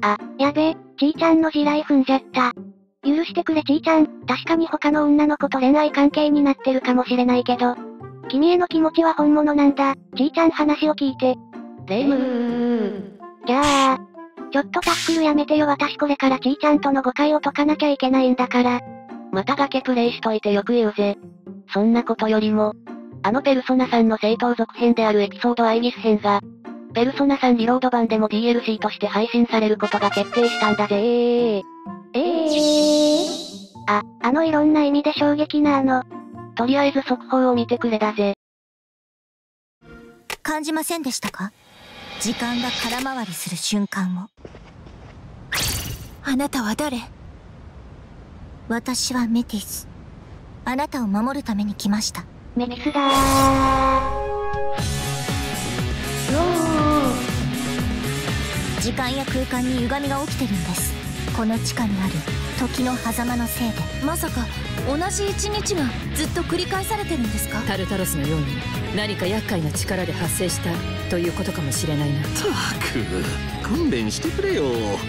やべ、ちーちゃんの地雷踏んじゃった。許してくれちーちゃん、確かに他の女の子と恋愛関係になってるかもしれないけど、君への気持ちは本物なんだ。ちーちゃん話を聞いて。 レイムー。 じゃあ、ちょっとタックルやめてよ私これからちーちゃんとの誤解を解かなきゃいけないんだから。 また崖プレイしといてよく言うぜ。そんなことよりも、ペルソナ3の正当続編であるエピソードアイギス編が、ペルソナ3リロード版でも DLC として配信されることが決定したんだぜいろんな意味で衝撃なとりあえず速報を見てくれだぜ。 感じませんでしたか？時間が空回りする瞬間を。あなたは誰？私はメティス。あなたを守るために来ました。 メティスだ時間や空間に歪みが起きてるんです。この地下にある時の狭間のせいで。 まさか同じ一日がずっと繰り返されてるんですか？ タルタロスのように何か厄介な力で発生したということかもしれないな。 ったく勘弁してくれよ。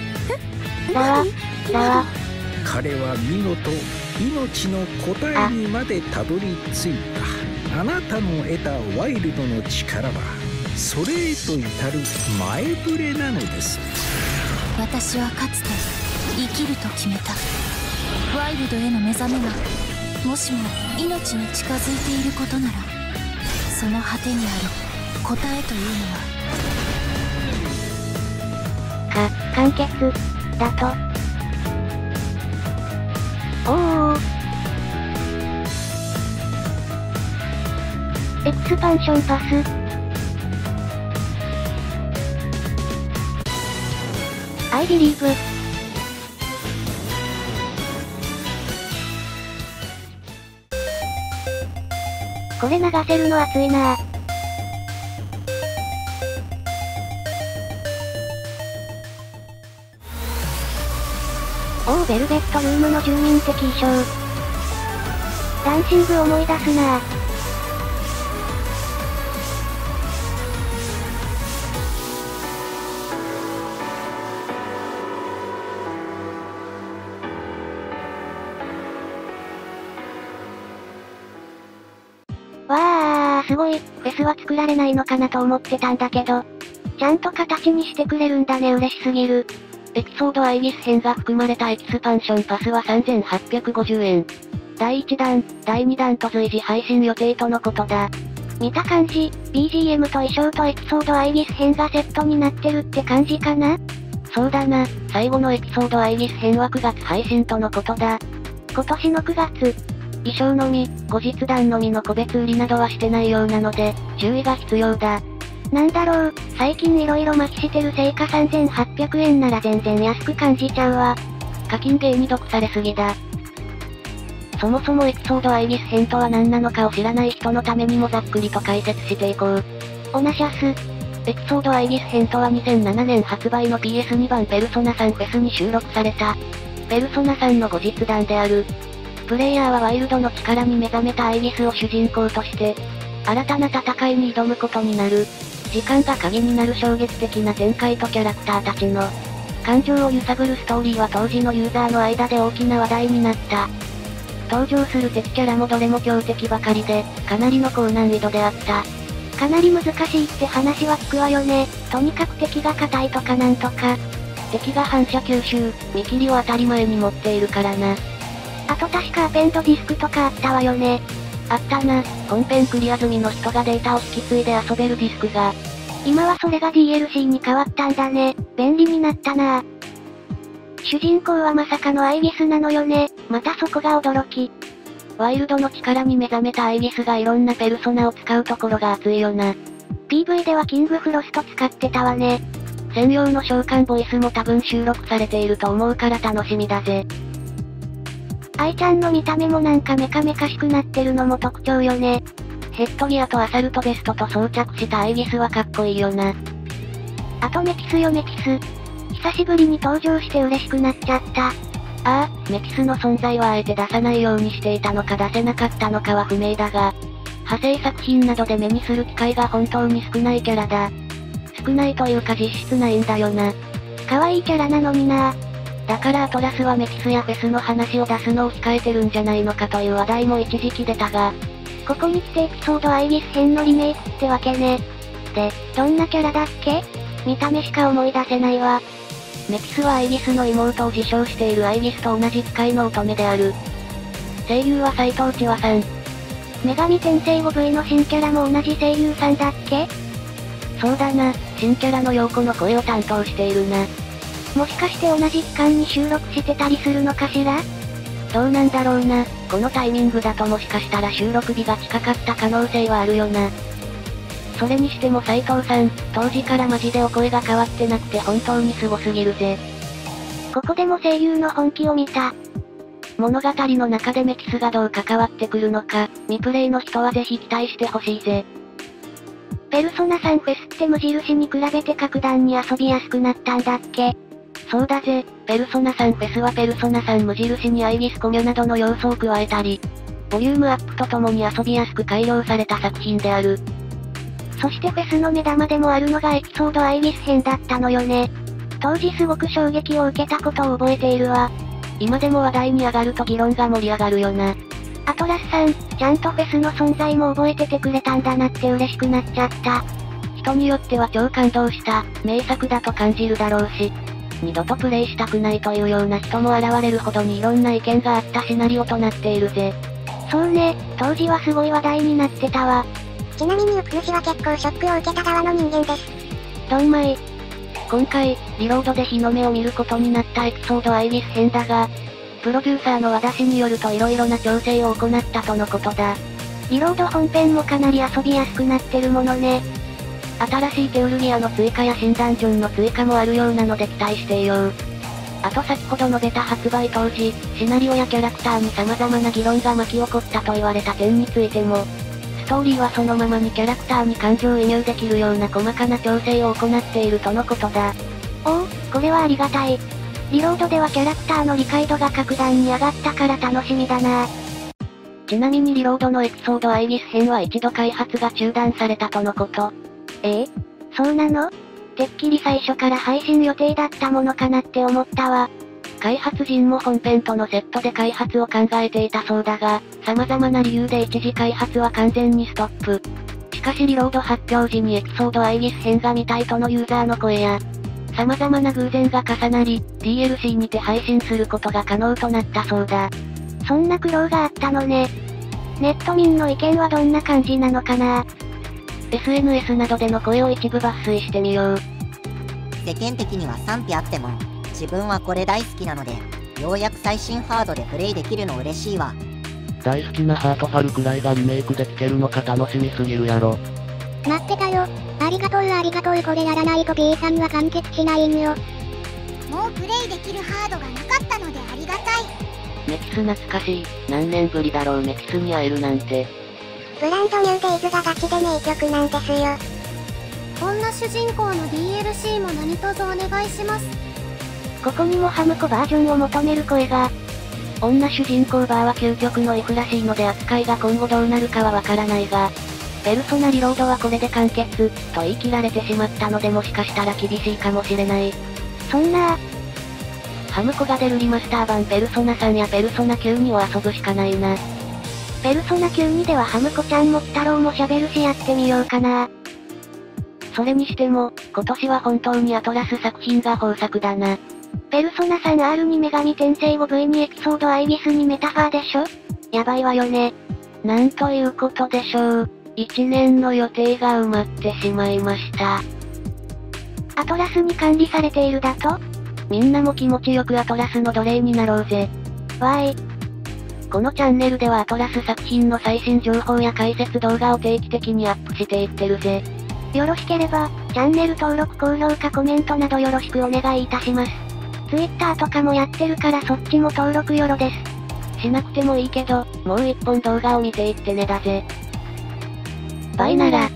彼は見事命の答えにまでたどり着いた。あなたの得たワイルドの力はそれへと至る前触れなのです。 私はかつて生きると決めた。ワイルドへの目覚めがもしも命に近づいていることなら、その果てにある答えというのは完結だと。エクスパンションパス。I believe。これ流せるの熱いなぁ。ベルベットルームの住民的衣装。ダンシング思い出すなぁ。わー、すごい、フェスは作られないのかなと思ってたんだけど、ちゃんと形にしてくれるんだね、嬉しすぎる。 エピソードアイギス編が含まれたエキスパンションパスは3850円。第1弾、第2弾と随時配信予定とのことだ。 見た感じ、BGM と衣装とエピソードアイギス編がセットになってるって感じかな？ そうだな、最後のエピソードアイギス編は9月配信とのことだ。 今年の9月。 衣装のみ、後日談のみの個別売りなどはしてないようなので、注意が必要だ。 なんだろう、最近色々麻痺してるせいか3800円なら全然安く感じちゃうわ。 課金ゲーに毒されすぎだ。そもそもエピソードアイギス編とは何なのかを知らない人のためにもざっくりと解説していこう。 オナシャス。 エピソードアイギス編とは2007年発売の PS2 版ペルソナ3フェスに収録された、ペルソナ3の後日談である。プレイヤーはワイルドの力に目覚めたアイギスを主人公として、新たな戦いに挑むことになる。時間が鍵になる衝撃的な展開とキャラクターたちの感情を揺さぶるストーリーは当時のユーザーの間で大きな話題になった。登場する敵キャラもどれも強敵ばかりで、かなりの高難易度であった。 かなり難しいって話は聞くわよね。とにかく敵が硬いとかなんとか。 敵が反射吸収、見切りを当たり前に持っているからな。 あと確かアペンドディスクとかあったわよね。 あったな、本編クリア済みの人がデータを引き継いで遊べるディスクが。 今はそれが DLC に変わったんだね。便利になったなぁ。主人公はまさかのアイギスなのよね。またそこが驚き。 ワイルドの力に目覚めたアイギスがいろんなペルソナを使うところが熱いよな。 PV ではキングフロスト使ってたわね。 専用の召喚ボイスも多分収録されていると思うから楽しみだぜ。 愛ちゃんの見た目もなんかメカメカしくなってるのも特徴よね。 ヘッドギアとアサルトベストと装着したアイギスはかっこいいよな。 あとメティスよメティス。久しぶりに登場して嬉しくなっちゃった。 メティスの存在はあえて出さないようにしていたのか出せなかったのかは不明だが、派生作品などで目にする機会が本当に少ないキャラだ。少ないというか実質ないんだよな。 可愛いキャラなのにな。 だからアトラスはメキスやフェスの話を出すのを控えてるんじゃないのかという話題も一時期出たが、 ここに来てエピソードアイギス編のリメイクってわけね。で、どんなキャラだっけ？見た目しか思い出せないわ。 メキスはアイギスの妹を自称しているアイギスと同じ使いの乙女である。声優は斎藤千和さん。 女神転生後 V の新キャラも同じ声優さんだっけ？ そうだな、新キャラの陽子の声を担当しているな。 もしかして同じ期間に収録してたりするのかしら？ どうなんだろうな、このタイミングだともしかしたら収録日が近かった可能性はあるよな。それにしても斎藤さん、当時からマジでお声が変わってなくて本当にすごすぎるぜ。 ここでも声優の本気を見た。 物語の中でメキスがどう関わってくるのか、未プレイの人はぜひ期待してほしいぜ。 ペルソナ3フェスって無印に比べて格段に遊びやすくなったんだっけ？ そうだぜ、ペルソナ3フェスはペルソナ3無印にアイギスコミュなどの要素を加えたり、ボリュームアップとともに遊びやすく改良された作品である。 そしてフェスの目玉でもあるのがエピソードアイギス編だったのよね。当時すごく衝撃を受けたことを覚えているわ。 今でも話題に上がると議論が盛り上がるよな。 アトラスさん、ちゃんとフェスの存在も覚えててくれたんだなって嬉しくなっちゃった。 人によっては超感動した、名作だと感じるだろうし、二度とプレイしたくないというような人も現れるほどにいろんな意見があったシナリオとなっているぜ。 そうね、当時はすごい話題になってたわ。 ちなみにウク主は結構ショックを受けた側の人間です。 どんまい。 今回、リロードで日の目を見ることになったエピソードアイギス編だが、プロデューサーの和田氏によると色々な調整を行ったとのことだ。 リロード本編もかなり遊びやすくなってるものね。 新しいテオルギアの追加や新ダンジョンの追加もあるようなので期待していよう。あと先ほど述べた発売当時、シナリオやキャラクターに様々な議論が巻き起こったと言われた点についても、ストーリーはそのままにキャラクターに感情移入できるような細かな調整を行っているとのことだ。 おお、これはありがたい。リロードではキャラクターの理解度が格段に上がったから楽しみだな。 ちなみにリロードのエピソードアイギス編は一度開発が中断されたとのこと。 そうなの？てっきり最初から配信予定だったものかなって思ったわ。 開発陣も本編とのセットで開発を考えていたそうだが、様々な理由で一時開発は完全にストップ。しかしリロード発表時にエピソードアイギス編が見たいとのユーザーの声や、様々な偶然が重なり、DLC にて配信することが可能となったそうだ。 そんな苦労があったのね。ネット民の意見はどんな感じなのかな？ SNS などでの声を一部抜粋してみよう。 世間的には賛否あっても、自分はこれ大好きなので、ようやく最新ハードでプレイできるの嬉しいわ。 大好きなハートファルクライがリメイクできてるのか楽しみすぎるやろ。 待ってたよ。ありがとうありがとう。これやらないと P さんは完結しないんよ。 もうプレイできるハードがなかったのでありがたい。 メキス懐かしい。何年ぶりだろうメキスに会えるなんて。 ブランドニューデイズがガチで名曲なんですよ。 女主人公の DLC も何卒お願いします。 ここにもハムコバージョンを求める声が。 女主人公バーは究極の F らしいので扱いが今後どうなるかはわからないが、ペルソナリロードはこれで完結、と言い切られてしまったのでもしかしたら厳しいかもしれない。 そんなハムコが出るリマスター版ペルソナ3やペルソナ92を遊ぶしかないな。 ペルソナ92ではハムコちゃんも鬼太郎も喋るしやってみようかな。 それにしても、今年は本当にアトラス作品が豊作だな。 ペルソナ 3R に女神転生後 V にエピソードアイギスにメタファーでしょ？やばいわよね。 なんということでしょう。1年の予定が埋まってしまいました。 アトラスに管理されているだと？ みんなも気持ちよくアトラスの奴隷になろうぜ。 わーい。 このチャンネルではアトラス作品の最新情報や解説動画を定期的にアップしていってるぜ。 よろしければ、チャンネル登録高評価コメントなどよろしくお願いいたします。Twitter とかもやってるからそっちも登録よろです。 しなくてもいいけど、もう一本動画を見ていってねだぜ。バイなら。